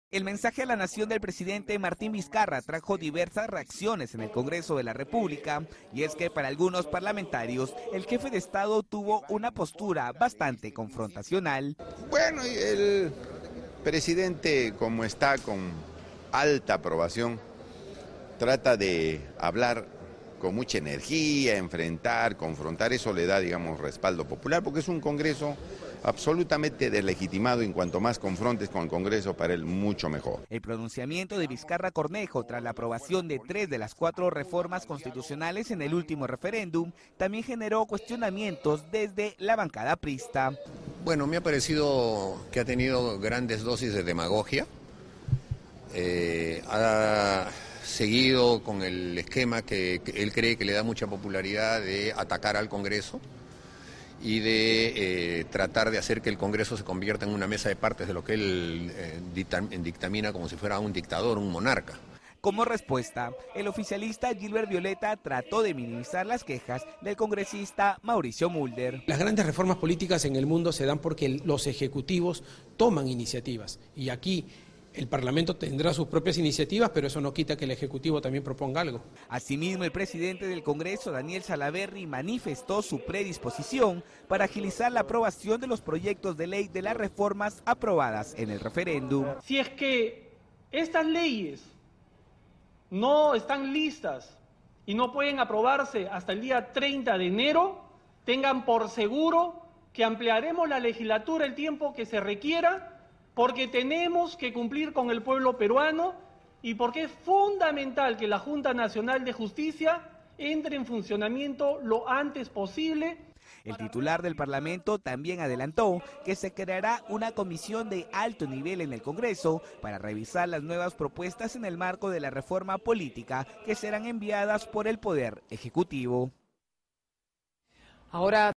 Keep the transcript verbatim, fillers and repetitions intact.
El mensaje a la nación del presidente Martín Vizcarra trajo diversas reacciones en el Congreso de la República, y es que para algunos parlamentarios el jefe de Estado tuvo una postura bastante confrontacional. Bueno, el presidente, como está con alta aprobación, trata de hablar con mucha energía, enfrentar, confrontar, eso le da, digamos, respaldo popular, porque es un Congreso absolutamente deslegitimado, y en cuanto más confrontes con el Congreso, para él mucho mejor. El pronunciamiento de Vizcarra Cornejo tras la aprobación de tres de las cuatro reformas constitucionales en el último referéndum también generó cuestionamientos desde la bancada aprista. Bueno, me ha parecido que ha tenido grandes dosis de demagogia. Eh, ha seguido con el esquema que, que él cree que le da mucha popularidad de atacar al Congreso y de eh, tratar de hacer que el Congreso se convierta en una mesa de partes de lo que él eh, dictamina como si fuera un dictador, un monarca. Como respuesta, el oficialista Gilbert Violeta trató de minimizar las quejas del congresista Mauricio Mulder. Las grandes reformas políticas en el mundo se dan porque los ejecutivos toman iniciativas, y aquí el Parlamento tendrá sus propias iniciativas, pero eso no quita que el Ejecutivo también proponga algo. Asimismo, el presidente del Congreso, Daniel Salaverry, manifestó su predisposición para agilizar la aprobación de los proyectos de ley de las reformas aprobadas en el referéndum. Si es que estas leyes no están listas y no pueden aprobarse hasta el día treinta de enero, tengan por seguro que ampliaremos la legislatura el tiempo que se requiera, porque tenemos que cumplir con el pueblo peruano y porque es fundamental que la Junta Nacional de Justicia entre en funcionamiento lo antes posible. El titular del Parlamento también adelantó que se creará una comisión de alto nivel en el Congreso para revisar las nuevas propuestas en el marco de la reforma política que serán enviadas por el Poder Ejecutivo. Ahora